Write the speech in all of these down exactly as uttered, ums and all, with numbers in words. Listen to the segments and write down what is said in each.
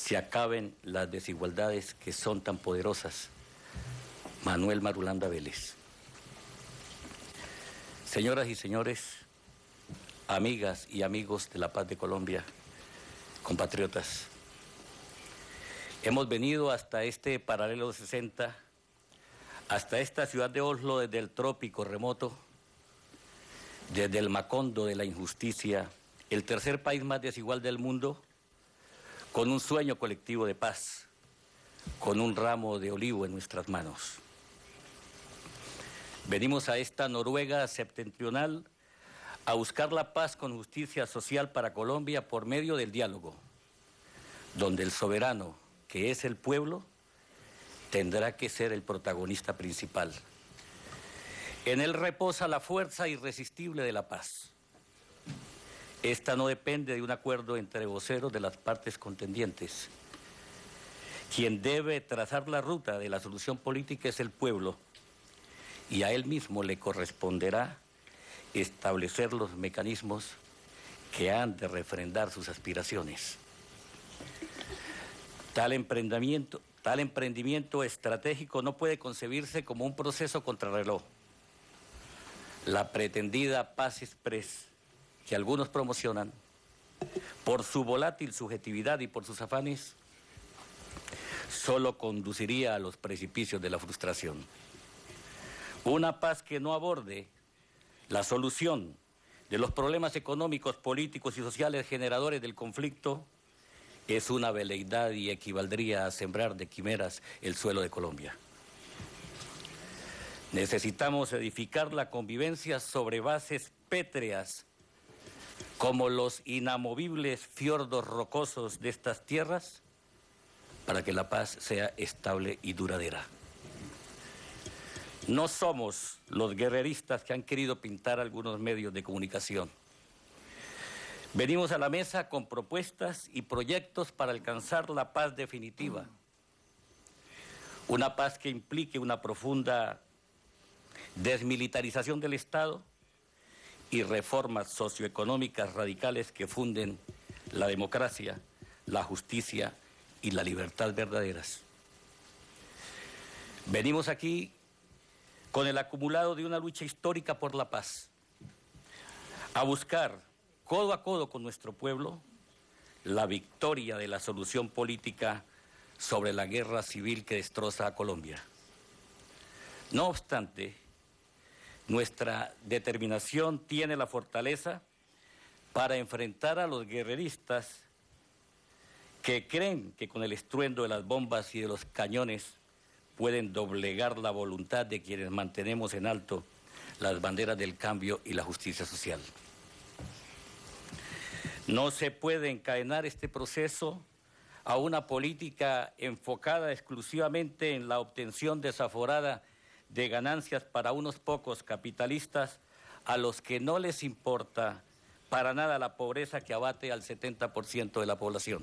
se acaben las desigualdades que son tan poderosas. Manuel Marulanda Vélez. Señoras y señores, amigas y amigos de la paz de Colombia, compatriotas, hemos venido hasta este paralelo sesenta, hasta esta ciudad de Oslo, desde el trópico remoto, desde el Macondo de la injusticia, el tercer país más desigual del mundo, con un sueño colectivo de paz, con un ramo de olivo en nuestras manos. Venimos a esta Noruega septentrional a buscar la paz con justicia social para Colombia por medio del diálogo, donde el soberano, que es el pueblo, tendrá que ser el protagonista principal. En él reposa la fuerza irresistible de la paz. Esta no depende de un acuerdo entre voceros de las partes contendientes. Quien debe trazar la ruta de la solución política es el pueblo, y a él mismo le corresponderá establecer los mecanismos que han de refrendar sus aspiraciones. Tal emprendimiento, tal emprendimiento estratégico no puede concebirse como un proceso contrarreloj. La pretendida paz express que algunos promocionan, por su volátil subjetividad y por sus afanes, solo conduciría a los precipicios de la frustración. Una paz que no aborde la solución de los problemas económicos, políticos y sociales generadores del conflicto es una veleidad y equivaldría a sembrar de quimeras el suelo de Colombia. Necesitamos edificar la convivencia sobre bases pétreas como los inamovibles fiordos rocosos de estas tierras para que la paz sea estable y duradera. No somos los guerreristas que han querido pintar algunos medios de comunicación. Venimos a la mesa con propuestas y proyectos para alcanzar la paz definitiva. Una paz que implique una profunda desmilitarización del Estado y reformas socioeconómicas radicales que funden la democracia, la justicia y la libertad verdaderas. Venimos aquí con el acumulado de una lucha histórica por la paz, a buscar, codo a codo con nuestro pueblo, la victoria de la solución política sobre la guerra civil que destroza a Colombia. No obstante, nuestra determinación tiene la fortaleza para enfrentar a los guerreristas que creen que con el estruendo de las bombas y de los cañones pueden doblegar la voluntad de quienes mantenemos en alto las banderas del cambio y la justicia social. No se puede encadenar este proceso a una política enfocada exclusivamente en la obtención desaforada de ganancias para unos pocos capitalistas a los que no les importa para nada la pobreza que abate al setenta por ciento de la población.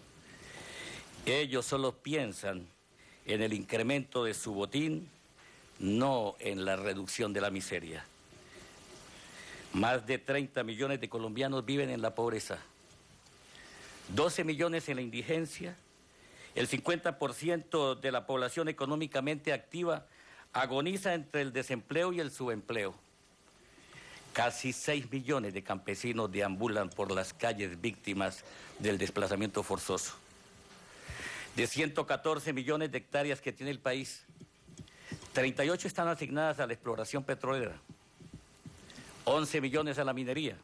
Ellos solo piensan en el incremento de su botín, no en la reducción de la miseria. Más de treinta millones de colombianos viven en la pobreza, doce millones en la indigencia, el cincuenta por ciento de la población económicamente activa agoniza entre el desempleo y el subempleo. Casi seis millones de campesinos deambulan por las calles víctimas del desplazamiento forzoso. De ciento catorce millones de hectáreas que tiene el país, treinta y ocho están asignadas a la exploración petrolera, once millones a la minería.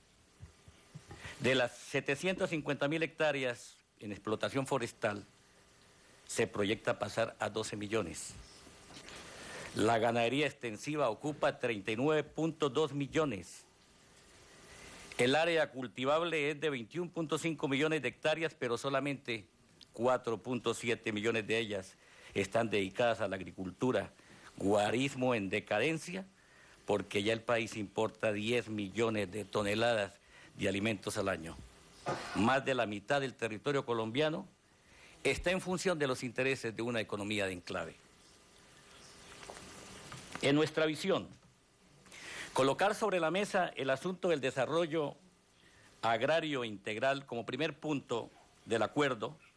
De las setecientas cincuenta mil hectáreas en explotación forestal, se proyecta pasar a doce millones. La ganadería extensiva ocupa treinta y nueve punto dos millones. El área cultivable es de veintiuno punto cinco millones de hectáreas, pero solamente cuatro punto siete millones de ellas están dedicadas a la agricultura, guarismo en decadencia, porque ya el país importa diez millones de toneladas de alimentos al año. Más de la mitad del territorio colombiano está en función de los intereses de una economía de enclave. En nuestra visión, colocar sobre la mesa el asunto del desarrollo agrario integral como primer punto del acuerdo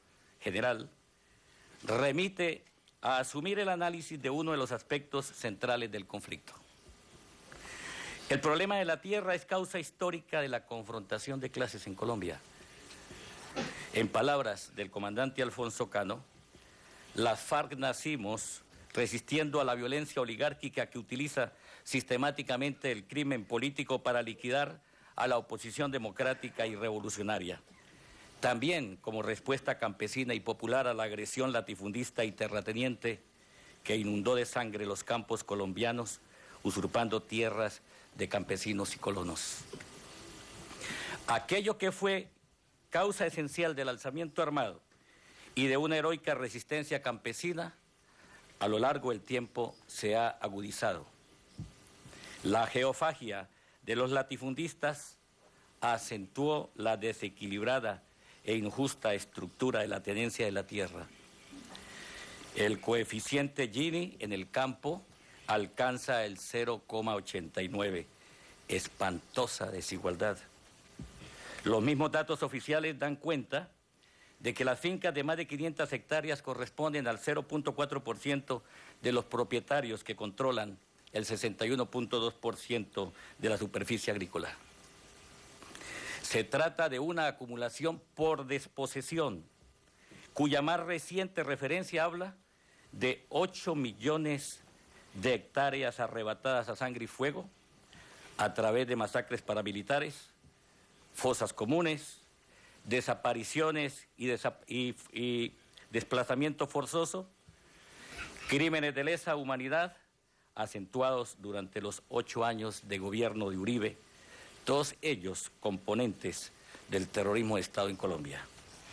general, remite a asumir el análisis de uno de los aspectos centrales del conflicto. El problema de la tierra es causa histórica de la confrontación de clases en Colombia. En palabras del comandante Alfonso Cano, las FARC nacimos resistiendo a la violencia oligárquica que utiliza sistemáticamente el crimen político para liquidar a la oposición democrática y revolucionaria. También como respuesta campesina y popular a la agresión latifundista y terrateniente que inundó de sangre los campos colombianos, usurpando tierras de campesinos y colonos. Aquello que fue causa esencial del alzamiento armado y de una heroica resistencia campesina, a lo largo del tiempo se ha agudizado. La geofagia de los latifundistas acentuó la desequilibrada e injusta estructura de la tenencia de la tierra. El coeficiente Gini en el campo alcanza el cero coma ochenta y nueve, espantosa desigualdad. Los mismos datos oficiales dan cuenta de que las fincas de más de quinientas hectáreas corresponden al cero punto cuatro por ciento de los propietarios que controlan el sesenta y uno punto dos por ciento de la superficie agrícola. Se trata de una acumulación por desposesión, cuya más reciente referencia habla de ocho millones de hectáreas arrebatadas a sangre y fuego a través de masacres paramilitares, fosas comunes, desapariciones y, desa y, y desplazamiento forzoso, crímenes de lesa humanidad acentuados durante los ocho años de gobierno de Uribe, todos ellos componentes del terrorismo de Estado en Colombia.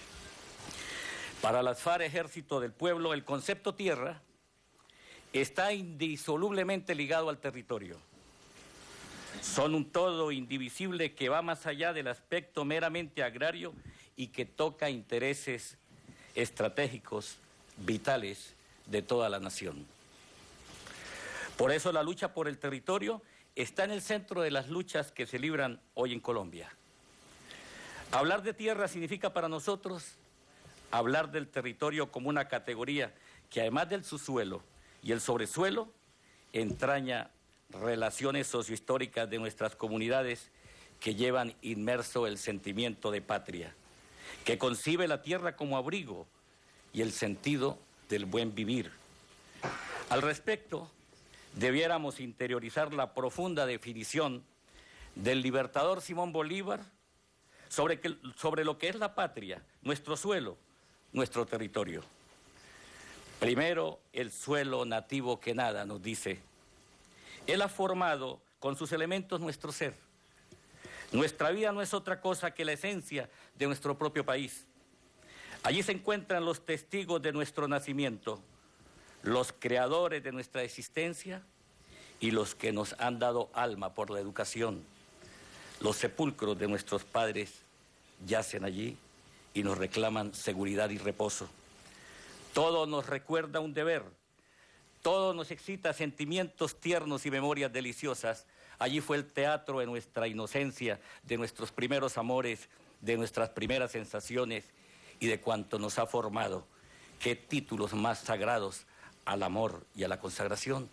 Para las FARC, Ejército del Pueblo, el concepto tierra está indisolublemente ligado al territorio. Son un todo indivisible que va más allá del aspecto meramente agrario y que toca intereses estratégicos, vitales de toda la nación. Por eso la lucha por el territorio está en el centro de las luchas que se libran hoy en Colombia. Hablar de tierra significa para nosotros hablar del territorio como una categoría que además del subsuelo y el sobresuelo entraña relaciones sociohistóricas de nuestras comunidades que llevan inmerso el sentimiento de patria, que concibe la tierra como abrigo y el sentido del buen vivir. Al respecto, debiéramos interiorizar la profunda definición del libertador Simón Bolívar sobre, que, sobre lo que es la patria, nuestro suelo, nuestro territorio. Primero, el suelo nativo que nada, nos dice. Él ha formado con sus elementos nuestro ser. Nuestra vida no es otra cosa que la esencia de nuestro propio país. Allí se encuentran los testigos de nuestro nacimiento, los creadores de nuestra existencia y los que nos han dado alma por la educación. Los sepulcros de nuestros padres yacen allí y nos reclaman seguridad y reposo. Todo nos recuerda un deber, todo nos excita sentimientos tiernos y memorias deliciosas. Allí fue el teatro de nuestra inocencia, de nuestros primeros amores, de nuestras primeras sensaciones y de cuanto nos ha formado. ¿Qué títulos más sagrados al amor y a la consagración?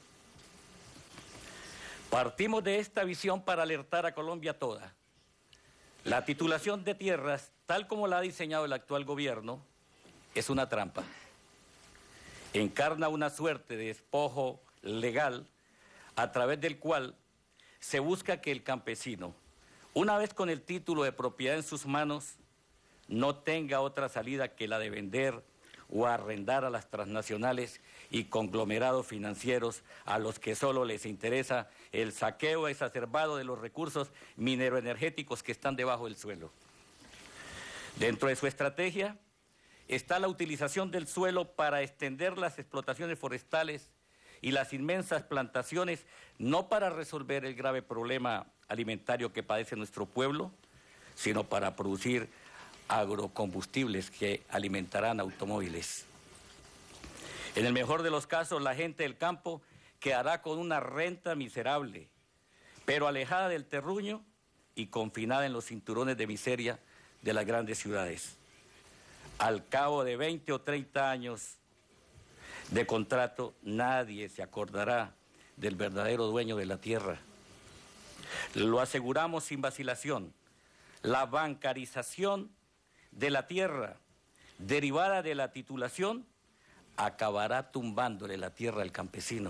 Partimos de esta visión para alertar a Colombia toda. La titulación de tierras, tal como la ha diseñado el actual gobierno, es una trampa. Encarna una suerte de despojo legal a través del cual se busca que el campesino, una vez con el título de propiedad en sus manos, no tenga otra salida que la de vender o arrendar a las transnacionales y conglomerados financieros a los que solo les interesa el saqueo exacerbado de los recursos mineroenergéticos que están debajo del suelo. Dentro de su estrategia está la utilización del suelo para extender las explotaciones forestales y las inmensas plantaciones, no para resolver el grave problema alimentario que padece nuestro pueblo, sino para producir agrocombustibles que alimentarán automóviles. En el mejor de los casos, la gente del campo quedará con una renta miserable, pero alejada del terruño y confinada en los cinturones de miseria de las grandes ciudades. Al cabo de veinte o treinta años de contrato, nadie se acordará del verdadero dueño de la tierra. Lo aseguramos sin vacilación. La bancarización de la tierra, derivada de la titulación, acabará tumbándole la tierra al campesino.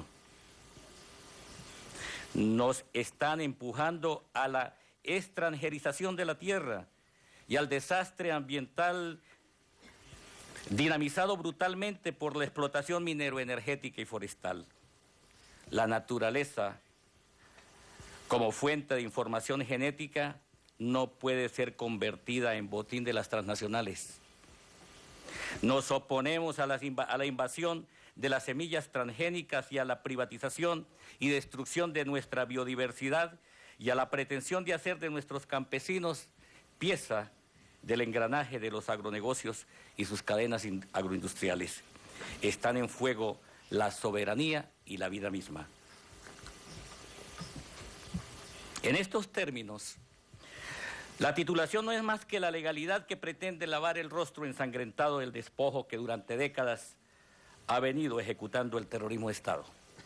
Nos están empujando a la extranjerización de la tierra y al desastre ambiental dinamizado brutalmente por la explotación minero-energética y forestal. La naturaleza, como fuente de información genética, no puede ser convertida en botín de las transnacionales. Nos oponemos a la, a la invasión de las semillas transgénicas y a la privatización y destrucción de nuestra biodiversidad y a la pretensión de hacer de nuestros campesinos pieza del engranaje de los agronegocios y sus cadenas agroindustriales. Están en fuego la soberanía y la vida misma. En estos términos, la titulación no es más que la legalidad que pretende lavar el rostro ensangrentado del despojo que durante décadas ha venido ejecutando el terrorismo de Estado.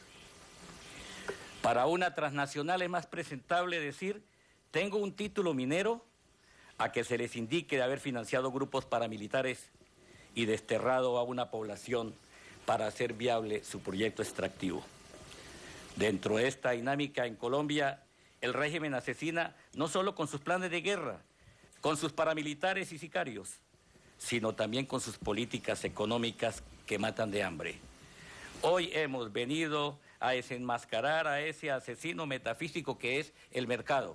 Para una transnacional es más presentable decir, tengo un título minero, a que se les indique de haber financiado grupos paramilitares y desterrado a una población para hacer viable su proyecto extractivo. Dentro de esta dinámica en Colombia, el régimen asesina no solo con sus planes de guerra, con sus paramilitares y sicarios, sino también con sus políticas económicas que matan de hambre. Hoy hemos venido a desenmascarar a ese asesino metafísico que es el mercado.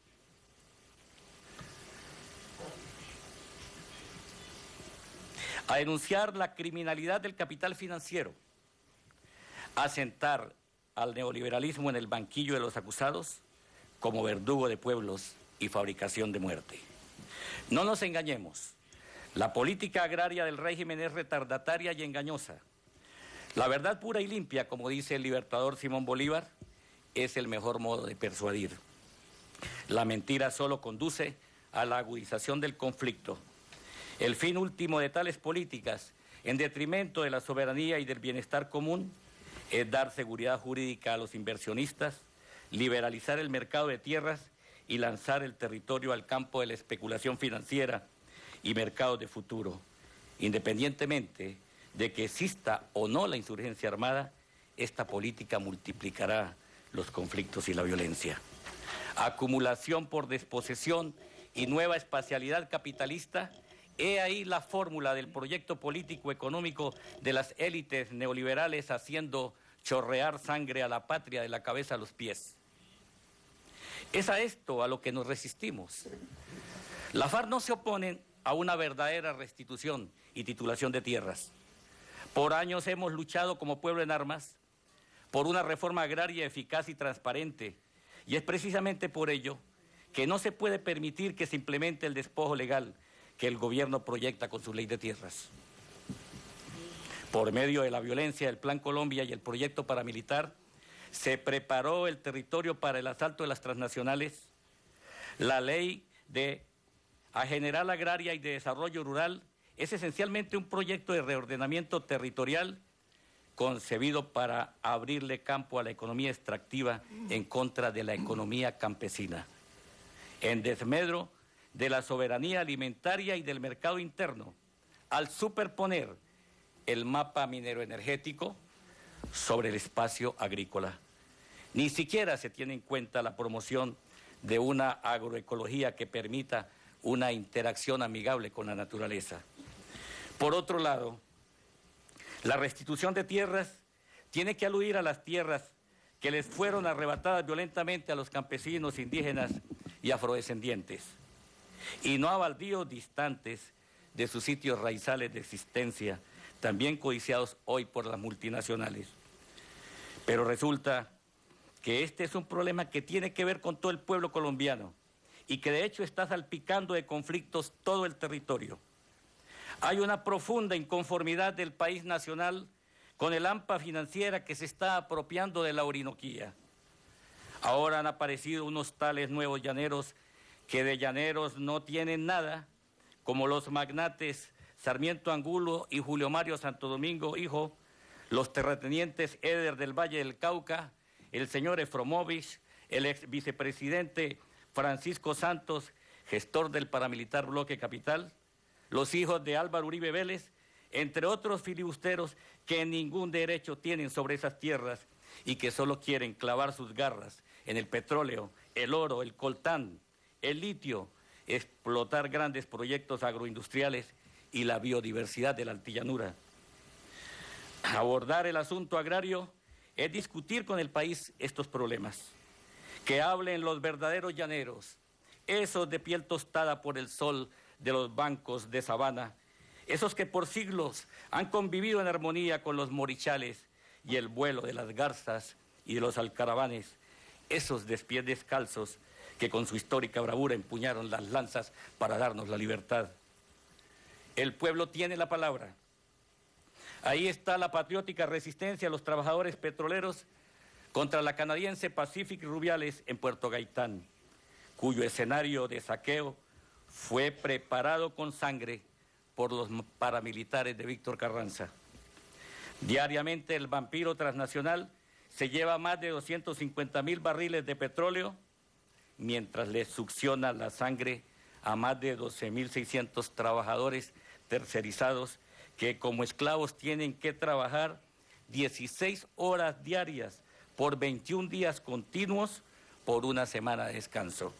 A denunciar la criminalidad del capital financiero, a sentar al neoliberalismo en el banquillo de los acusados como verdugo de pueblos y fabricación de muerte. No nos engañemos, la política agraria del régimen es retardataria y engañosa. La verdad pura y limpia, como dice el libertador Simón Bolívar, es el mejor modo de persuadir. La mentira solo conduce a la agudización del conflicto. El fin último de tales políticas, en detrimento de la soberanía y del bienestar común, es dar seguridad jurídica a los inversionistas, liberalizar el mercado de tierras y lanzar el territorio al campo de la especulación financiera y mercados de futuro. Independientemente de que exista o no la insurgencia armada, esta política multiplicará los conflictos y la violencia. Acumulación por desposesión y nueva espacialidad capitalista. He ahí la fórmula del proyecto político-económico de las élites neoliberales haciendo chorrear sangre a la patria de la cabeza a los pies. Es a esto a lo que nos resistimos. La FARC no se oponen a una verdadera restitución y titulación de tierras. Por años hemos luchado como pueblo en armas por una reforma agraria eficaz y transparente, y es precisamente por ello que no se puede permitir que se implemente el despojo legal que el gobierno proyecta con su ley de tierras. Por medio de la violencia del Plan Colombia y el proyecto paramilitar, se preparó el territorio para el asalto de las transnacionales. La ley de a General Agraria y de Desarrollo Rural es esencialmente un proyecto de reordenamiento territorial concebido para abrirle campo a la economía extractiva en contra de la economía campesina, en desmedro de la soberanía alimentaria y del mercado interno, al superponer el mapa minero-energético sobre el espacio agrícola. Ni siquiera se tiene en cuenta la promoción de una agroecología que permita una interacción amigable con la naturaleza. Por otro lado, la restitución de tierras tiene que aludir a las tierras que les fueron arrebatadas violentamente a los campesinos indígenas y afrodescendientes, y no a baldíos distantes de sus sitios raizales de existencia, también codiciados hoy por las multinacionales. Pero resulta que este es un problema que tiene que ver con todo el pueblo colombiano y que de hecho está salpicando de conflictos todo el territorio. Hay una profunda inconformidad del país nacional con el AMPA financiera que se está apropiando de la Orinoquía. Ahora han aparecido unos tales nuevos llaneros que de llaneros no tienen nada, como los magnates Sarmiento Angulo y Julio Mario Santo Domingo, hijo, los terratenientes Eder del Valle del Cauca, el señor Efromovich, el ex vicepresidente Francisco Santos, gestor del paramilitar Bloque Capital, los hijos de Álvaro Uribe Vélez, entre otros filibusteros que ningún derecho tienen sobre esas tierras y que solo quieren clavar sus garras en el petróleo, el oro, el coltán, el litio, explotar grandes proyectos agroindustriales y la biodiversidad de la altillanura. Abordar el asunto agrario es discutir con el país estos problemas. Que hablen los verdaderos llaneros, esos de piel tostada por el sol de los bancos de sabana, esos que por siglos han convivido en armonía con los morichales y el vuelo de las garzas y de los alcaravanes, esos de pies descalzos que con su histórica bravura empuñaron las lanzas para darnos la libertad. El pueblo tiene la palabra. Ahí está la patriótica resistencia de los trabajadores petroleros contra la canadiense Pacific Rubiales en Puerto Gaitán, cuyo escenario de saqueo fue preparado con sangre por los paramilitares de Víctor Carranza. Diariamente el vampiro transnacional se lleva más de doscientos cincuenta mil barriles de petróleo, mientras le succiona la sangre a más de doce mil seiscientos trabajadores tercerizados que como esclavos tienen que trabajar dieciséis horas diarias por veintiún días continuos por una semana de descanso.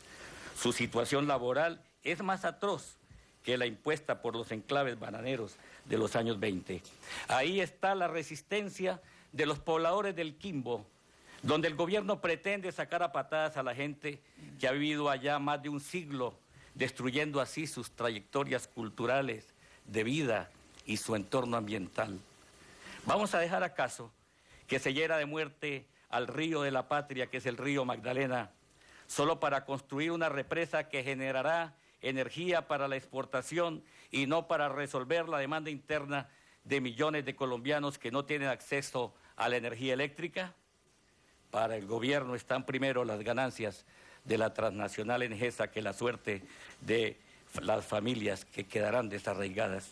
Su situación laboral es más atroz que la impuesta por los enclaves bananeros de los años veinte. Ahí está la resistencia de los pobladores del Quimbo, donde el gobierno pretende sacar a patadas a la gente que ha vivido allá más de un siglo, destruyendo así sus trayectorias culturales, de vida y su entorno ambiental. ¿Vamos a dejar acaso que se hiera de muerte al río de la patria, que es el río Magdalena, solo para construir una represa que generará energía para la exportación y no para resolver la demanda interna de millones de colombianos que no tienen acceso a la energía eléctrica? Para el gobierno están primero las ganancias de la transnacional Engesa que la suerte de las familias que quedarán desarraigadas.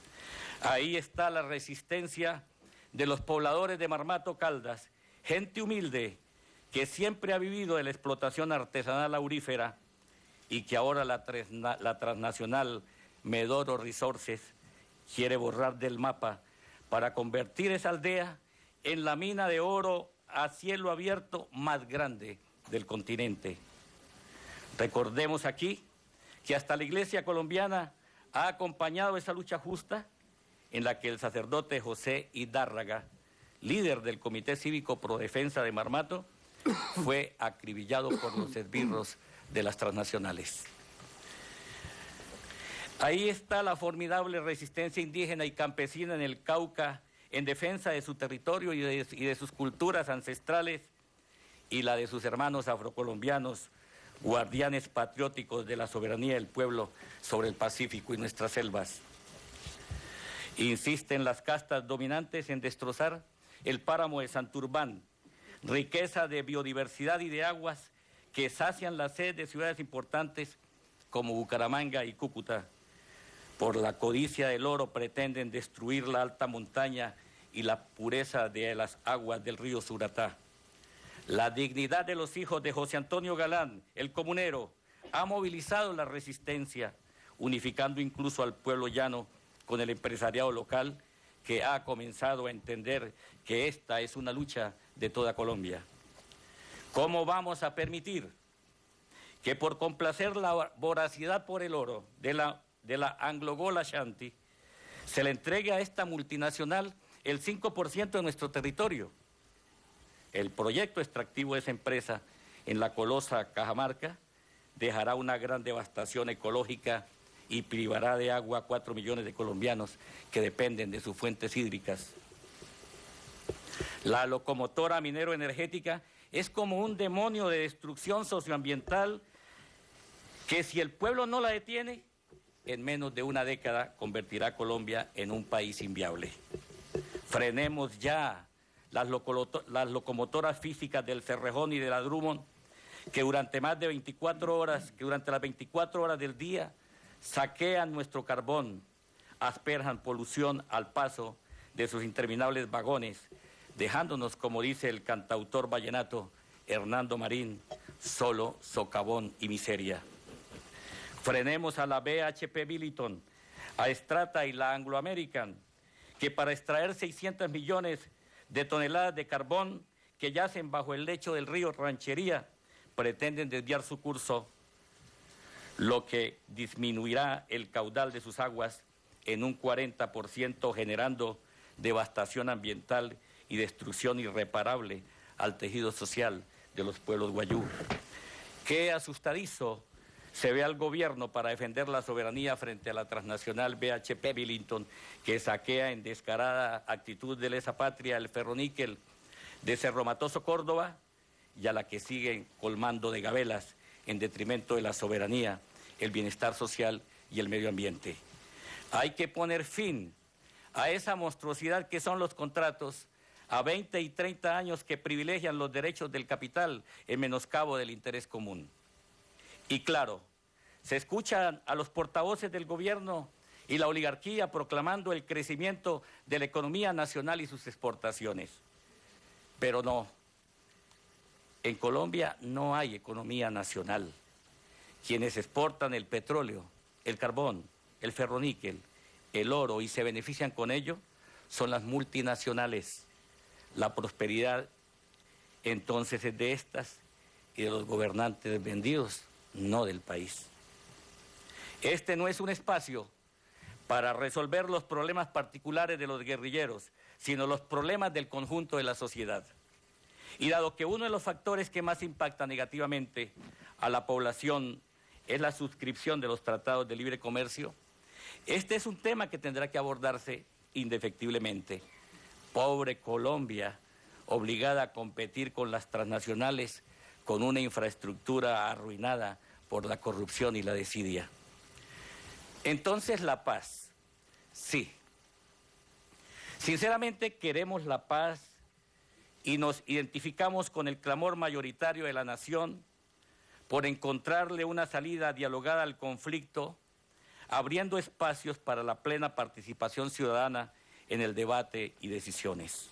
Ahí está la resistencia de los pobladores de Marmato Caldas, gente humilde que siempre ha vivido de la explotación artesanal aurífera y que ahora la, la transnacional Medoro Resources quiere borrar del mapa para convertir esa aldea en la mina de oro a cielo abierto más grande del continente. Recordemos aquí que hasta la Iglesia colombiana ha acompañado esa lucha justa en la que el sacerdote José Hidárraga, líder del Comité Cívico Pro Defensa de Marmato, fue acribillado por los esbirros de las transnacionales. Ahí está la formidable resistencia indígena y campesina en el Cauca en defensa de su territorio y de, y de sus culturas ancestrales y la de sus hermanos afrocolombianos, guardianes patrióticos de la soberanía del pueblo sobre el Pacífico y nuestras selvas. Insisten las castas dominantes en destrozar el páramo de Santurbán, riqueza de biodiversidad y de aguas que sacian la sed de ciudades importantes como Bucaramanga y Cúcuta. Por la codicia del oro pretenden destruir la alta montaña y la pureza de las aguas del río Suratá. La dignidad de los hijos de José Antonio Galán, el comunero, ha movilizado la resistencia, unificando incluso al pueblo llano con el empresariado local, que ha comenzado a entender que esta es una lucha de toda Colombia. ¿Cómo vamos a permitir que por complacer la voracidad por el oro de la, de la Anglo-Gol Ashanti se le entregue a esta multinacional el cinco por ciento de nuestro territorio? El proyecto extractivo de esa empresa en la colosa Cajamarca dejará una gran devastación ecológica y privará de agua a cuatro millones de colombianos que dependen de sus fuentes hídricas. La locomotora minero-energética es como un demonio de destrucción socioambiental que, si el pueblo no la detiene, en menos de una década convertirá a Colombia en un país inviable. Frenemos ya las, las locomotoras físicas del Cerrejón y de la Drummond, que durante más de veinticuatro horas, que durante las veinticuatro horas del día saquean nuestro carbón, asperjan polución al paso de sus interminables vagones, dejándonos, como dice el cantautor vallenato Hernando Marín, solo socavón y miseria. Frenemos a la B H P Billiton, a Strata y la Anglo American, que para extraer seiscientos millones de toneladas de carbón que yacen bajo el lecho del río Ranchería, pretenden desviar su curso, lo que disminuirá el caudal de sus aguas en un cuarenta por ciento, generando devastación ambiental y destrucción irreparable al tejido social de los pueblos guayú. Qué asustadizo se ve al gobierno para defender la soberanía frente a la transnacional B H P Billiton, que saquea en descarada actitud de lesa patria el ferroníquel de Cerro Matoso, Córdoba, y a la que siguen colmando de gabelas en detrimento de la soberanía, el bienestar social y el medio ambiente. Hay que poner fin a esa monstruosidad que son los contratos a veinte y treinta años que privilegian los derechos del capital en menoscabo del interés común. Y claro, se escuchan a los portavoces del gobierno y la oligarquía proclamando el crecimiento de la economía nacional y sus exportaciones. Pero no, en Colombia no hay economía nacional. Quienes exportan el petróleo, el carbón, el ferroníquel, el oro y se benefician con ello son las multinacionales. La prosperidad entonces es de estas y de los gobernantes vendidos, no del país. Este no es un espacio para resolver los problemas particulares de los guerrilleros, sino los problemas del conjunto de la sociedad. Y dado que uno de los factores que más impacta negativamente a la población es la suscripción de los tratados de libre comercio, este es un tema que tendrá que abordarse indefectiblemente. Pobre Colombia, obligada a competir con las transnacionales con una infraestructura arruinada por la corrupción y la desidia. Entonces, la paz, sí. Sinceramente queremos la paz y nos identificamos con el clamor mayoritario de la nación por encontrarle una salida dialogada al conflicto, abriendo espacios para la plena participación ciudadana en el debate y decisiones.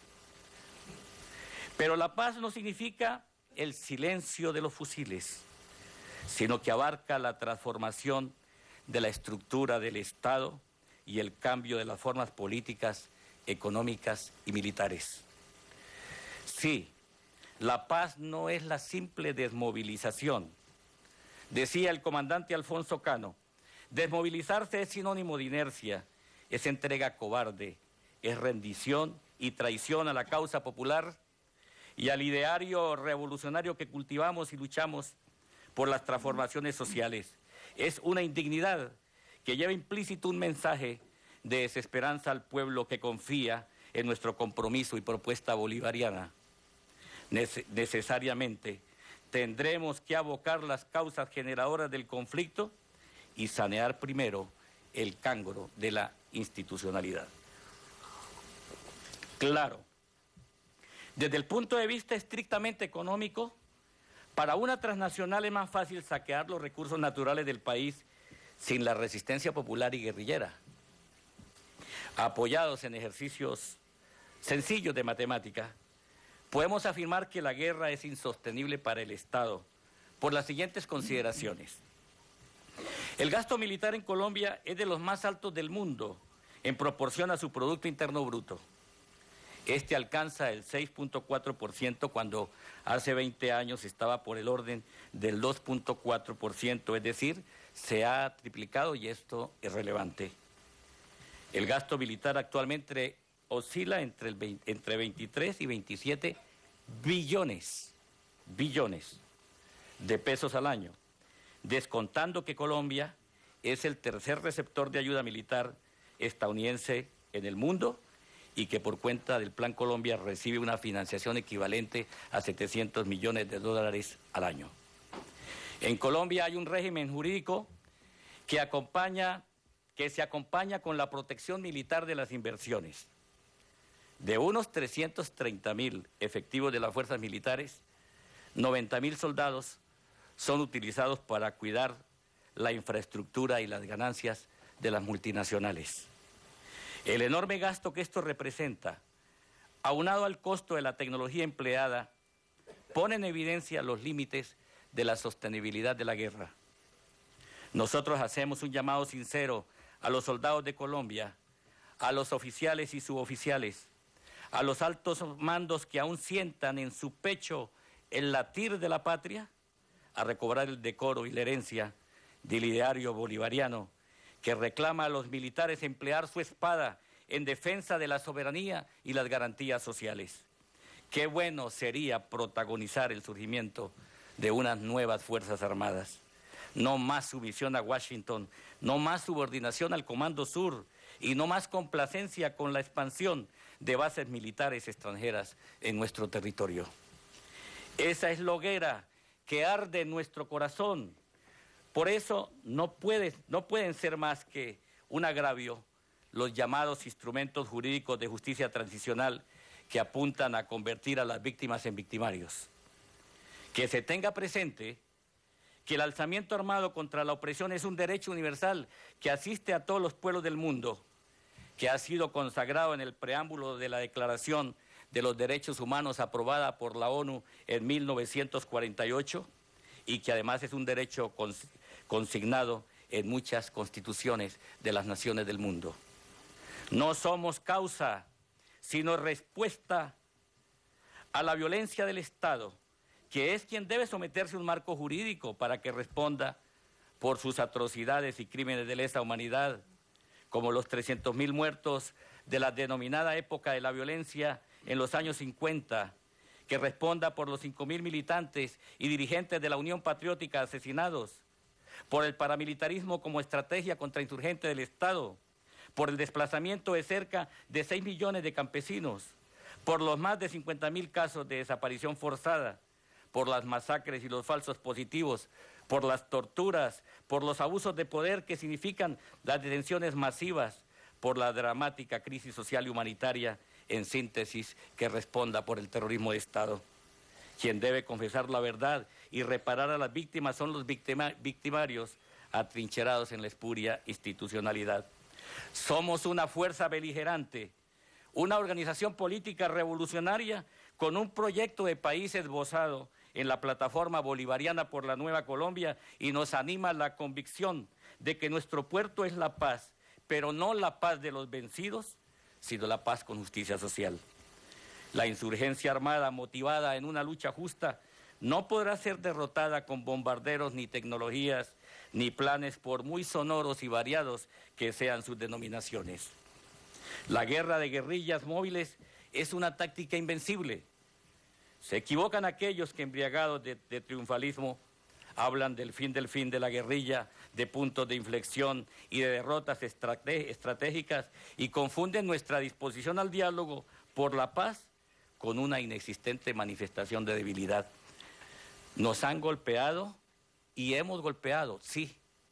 Pero la paz no significa el silencio de los fusiles, sino que abarca la transformación de la estructura del Estado y el cambio de las formas políticas, económicas y militares. Sí, la paz no es la simple desmovilización. Decía el comandante Alfonso Cano, desmovilizarse es sinónimo de inercia, es entrega cobarde, es rendición y traición a la causa popular y al ideario revolucionario que cultivamos y luchamos por las transformaciones sociales. Es una indignidad que lleva implícito un mensaje de desesperanza al pueblo que confía en nuestro compromiso y propuesta bolivariana. Nece- necesariamente tendremos que abocar las causas generadoras del conflicto y sanear primero el cángoro de la institucionalidad. Claro, desde el punto de vista estrictamente económico, para una transnacional es más fácil saquear los recursos naturales del país sin la resistencia popular y guerrillera. Apoyados en ejercicios sencillos de matemática, podemos afirmar que la guerra es insostenible para el Estado por las siguientes consideraciones. El gasto militar en Colombia es de los más altos del mundo en proporción a su Producto Interno Bruto. Este alcanza el seis punto cuatro por ciento cuando hace veinte años estaba por el orden del dos punto cuatro por ciento, es decir, se ha triplicado y esto es relevante. El gasto militar actualmente oscila entre, el veinte, entre veintitrés y veintisiete billones, billones de pesos al año, descontando que Colombia es el tercer receptor de ayuda militar estadounidense en el mundo y que por cuenta del Plan Colombia recibe una financiación equivalente a setecientos millones de dólares al año. En Colombia hay un régimen jurídico que acompaña, que se acompaña con la protección militar de las inversiones. De unos trescientos treinta mil efectivos de las fuerzas militares, noventa mil soldados son utilizados para cuidar la infraestructura y las ganancias de las multinacionales. El enorme gasto que esto representa, aunado al costo de la tecnología empleada, pone en evidencia los límites de la sostenibilidad de la guerra. Nosotros hacemos un llamado sincero a los soldados de Colombia, a los oficiales y suboficiales, a los altos mandos que aún sientan en su pecho el latir de la patria, a recobrar el decoro y la herencia del ideario bolivariano que reclama a los militares emplear su espada en defensa de la soberanía y las garantías sociales. Qué bueno sería protagonizar el surgimiento de unas nuevas Fuerzas Armadas. No más sumisión a Washington, no más subordinación al Comando Sur y no más complacencia con la expansión de bases militares extranjeras en nuestro territorio. Esa es la hoguera que arde en nuestro corazón. Por eso no, puede, no pueden ser más que un agravio los llamados instrumentos jurídicos de justicia transicional que apuntan a convertir a las víctimas en victimarios. Que se tenga presente que el alzamiento armado contra la opresión es un derecho universal que asiste a todos los pueblos del mundo, que ha sido consagrado en el preámbulo de la Declaración de los Derechos Humanos aprobada por la ONU en mil novecientos cuarenta y ocho y que además es un derecho consignado en muchas constituciones de las naciones del mundo. No somos causa, sino respuesta a la violencia del Estado, que es quien debe someterse a un marco jurídico para que responda por sus atrocidades y crímenes de lesa humanidad, como los trescientos mil muertos de la denominada época de la violencia en los años cincuenta, que responda por los cinco mil militantes y dirigentes de la Unión Patriótica asesinados, por el paramilitarismo como estrategia contra insurgentes del Estado, por el desplazamiento de cerca de seis millones de campesinos, por los más de cincuenta mil casos de desaparición forzada, por las masacres y los falsos positivos, por las torturas, por los abusos de poder que significan las detenciones masivas, por la dramática crisis social y humanitaria, en síntesis, que responda por el terrorismo de Estado. Quien debe confesar la verdad y reparar a las víctimas son los victima- victimarios atrincherados en la espuria institucionalidad. Somos una fuerza beligerante, una organización política revolucionaria con un proyecto de país esbozado en la plataforma bolivariana por la Nueva Colombia, y nos anima la convicción de que nuestro puerto es la paz, pero no la paz de los vencidos, sino la paz con justicia social. La insurgencia armada motivada en una lucha justa no podrá ser derrotada con bombarderos ni tecnologías, ni planes por muy sonoros y variados que sean sus denominaciones. La guerra de guerrillas móviles es una táctica invencible. Se equivocan aquellos que, embriagados de, de triunfalismo, hablan del fin del fin de la guerrilla, de puntos de inflexión y de derrotas estrate- estratégicas y confunden nuestra disposición al diálogo por la paz con una inexistente manifestación de debilidad. Nos han golpeado y hemos golpeado, sí,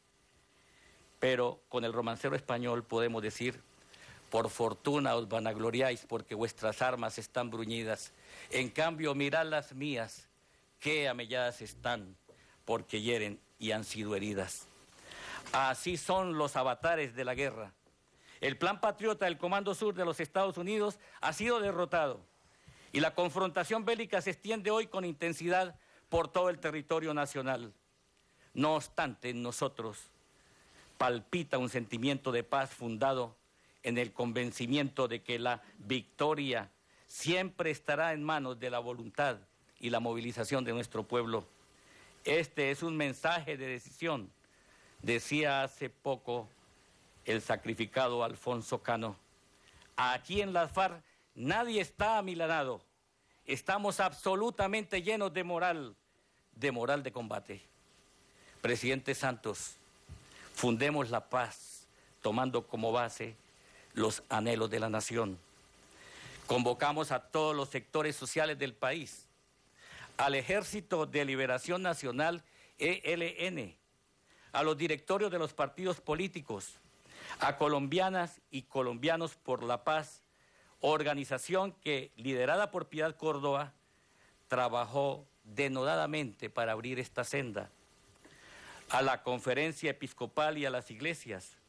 pero con el romancero español podemos decir: por fortuna os vanagloriáis porque vuestras armas están bruñidas. En cambio, mirad las mías, qué amelladas están, porque hieren y han sido heridas. Así son los avatares de la guerra. El plan patriota del Comando Sur de los Estados Unidos ha sido derrotado y la confrontación bélica se extiende hoy con intensidad por todo el territorio nacional. No obstante, en nosotros palpita un sentimiento de paz fundado en el convencimiento de que la victoria siempre estará en manos de la voluntad y la movilización de nuestro pueblo. Este es un mensaje de decisión, decía hace poco el sacrificado Alfonso Cano. Aquí en las FARC nadie está amilanado, estamos absolutamente llenos de moral, de moral de combate. Presidente Santos, fundemos la paz tomando como base los anhelos de la nación. Convocamos a todos los sectores sociales del país, al Ejército de Liberación Nacional, E L N, a los directorios de los partidos políticos, a colombianas y colombianos por la paz, organización que, liderada por Piedad Córdoba, trabajó denodadamente para abrir esta senda, a la Conferencia Episcopal y a las iglesias,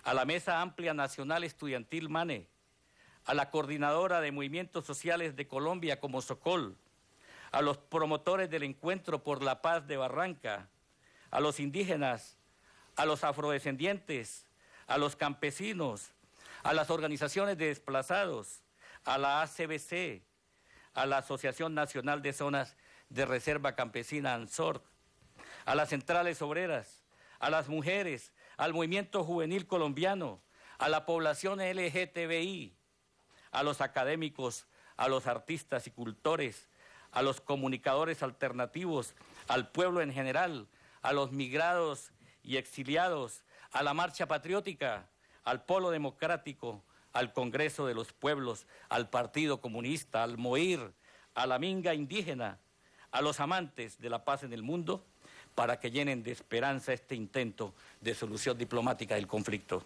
a la Mesa Amplia Nacional Estudiantil MANE, a la Coordinadora de Movimientos Sociales de Colombia como SOCOL, a los promotores del Encuentro por la Paz de Barranca, a los indígenas, a los afrodescendientes, a los campesinos, a las organizaciones de desplazados, a la A C B C, a la Asociación Nacional de Zonas de Reserva Campesina ANSOR, a las centrales obreras, a las mujeres, al movimiento juvenil colombiano, a la población L G T B I, a los académicos, a los artistas y cultores, a los comunicadores alternativos, al pueblo en general, a los migrados y exiliados, a la marcha patriótica, al Polo Democrático, al Congreso de los Pueblos, al Partido Comunista, al MOIR, a la Minga indígena, a los amantes de la paz en el mundo, para que llenen de esperanza este intento de solución diplomática del conflicto.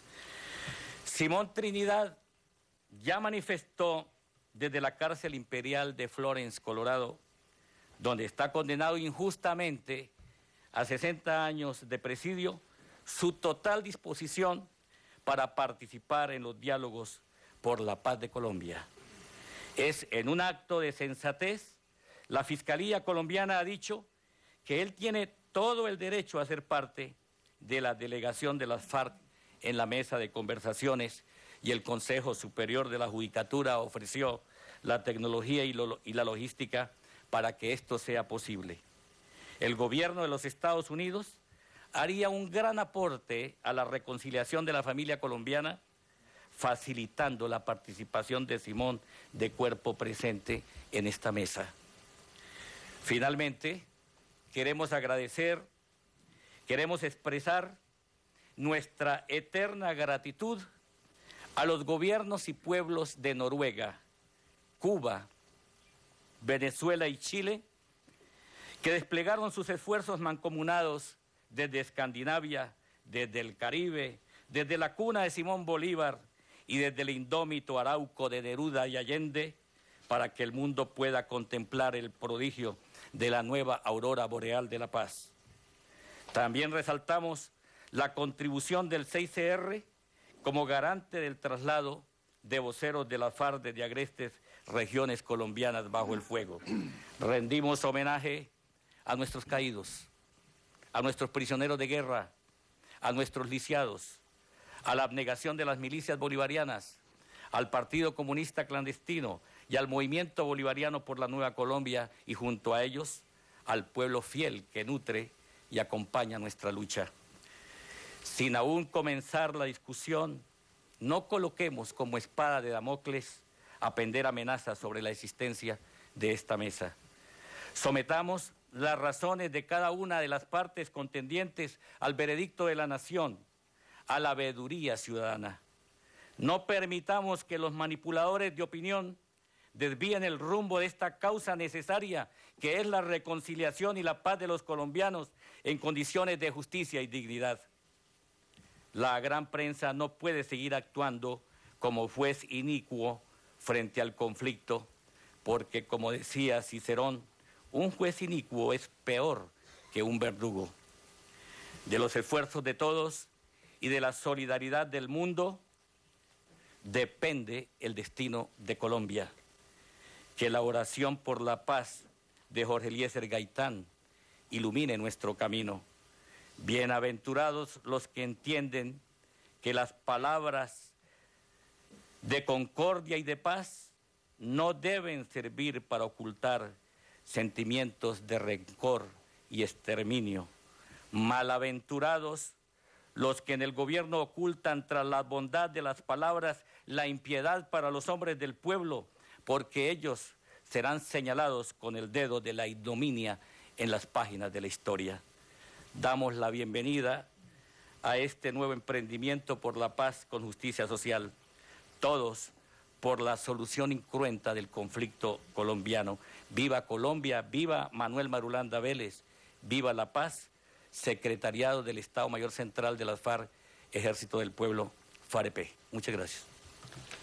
Simón Trinidad ya manifestó desde la cárcel imperial de Florence, Colorado, donde está condenado injustamente a sesenta años de presidio, su total disposición para participar en los diálogos por la paz de Colombia. Es en un acto de sensatez, la Fiscalía colombiana ha dicho que él tiene todo el derecho a ser parte de la delegación de las FARC en la mesa de conversaciones, y el Consejo Superior de la Judicatura ofreció la tecnología y, lo, y la logística para que esto sea posible. El gobierno de los Estados Unidos haría un gran aporte a la reconciliación de la familia colombiana, facilitando la participación de Simón de cuerpo presente en esta mesa. Finalmente, queremos agradecer, queremos expresar nuestra eterna gratitud a los gobiernos y pueblos de Noruega, Cuba, Venezuela y Chile, que desplegaron sus esfuerzos mancomunados desde Escandinavia, desde el Caribe, desde la cuna de Simón Bolívar y desde el indómito Arauco de Neruda y Allende, para que el mundo pueda contemplar el prodigio de la nueva aurora boreal de la paz. También resaltamos la contribución del C I C R como garante del traslado de voceros de la FARC desde agrestes regiones colombianas bajo el fuego. Rendimos homenaje a nuestros caídos, a nuestros prisioneros de guerra, a nuestros lisiados, a la abnegación de las milicias bolivarianas, al Partido Comunista Clandestino y al Movimiento Bolivariano por la Nueva Colombia, y junto a ellos al pueblo fiel que nutre y acompaña nuestra lucha. Sin aún comenzar la discusión, no coloquemos como espada de Damocles a pender amenazas sobre la existencia de esta mesa. Sometamos las razones de cada una de las partes contendientes al veredicto de la nación, a la veeduría ciudadana. No permitamos que los manipuladores de opinión desvíen el rumbo de esta causa necesaria, que es la reconciliación y la paz de los colombianos en condiciones de justicia y dignidad. La gran prensa no puede seguir actuando como juez inicuo frente al conflicto, porque, como decía Cicerón, un juez inicuo es peor que un verdugo. De los esfuerzos de todos y de la solidaridad del mundo depende el destino de Colombia. Que la oración por la paz de Jorge Eliezer Gaitán ilumine nuestro camino. Bienaventurados los que entienden que las palabras de concordia y de paz no deben servir para ocultar sentimientos de rencor y exterminio. Malaventurados los que en el gobierno ocultan tras la bondad de las palabras la impiedad para los hombres del pueblo, porque ellos serán señalados con el dedo de la ignominia en las páginas de la historia. Damos la bienvenida a este nuevo emprendimiento por la paz con justicia social, todos por la solución incruenta del conflicto colombiano. Viva Colombia, viva Manuel Marulanda Vélez, viva la paz. Secretariado del Estado Mayor Central de las FARC, Ejército del Pueblo, FAREP. Muchas gracias.